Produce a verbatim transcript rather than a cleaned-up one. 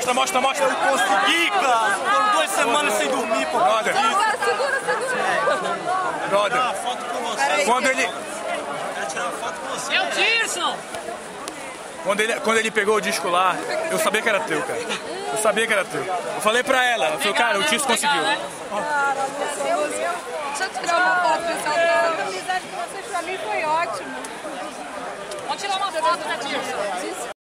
Mostra, mostra, mostra. Eu consegui, cara. Foram duas semanas sem dormir, pô. Brother. Segura, segura, segura. Brother. Tirar uma foto com você. Quando ele, Quero tirar uma foto com você. É o Tirson! quando, ele, quando ele pegou o disco lá, eu sabia que era teu, cara. Eu sabia que era teu. Eu falei pra ela, ela falou, cara, o Tirso conseguiu. Cara, meu Deus. Deixa eu tirar uma foto desse altar. A amizade de vocês pra mim foi ótima. Vamos tirar uma foto, né, Tirson?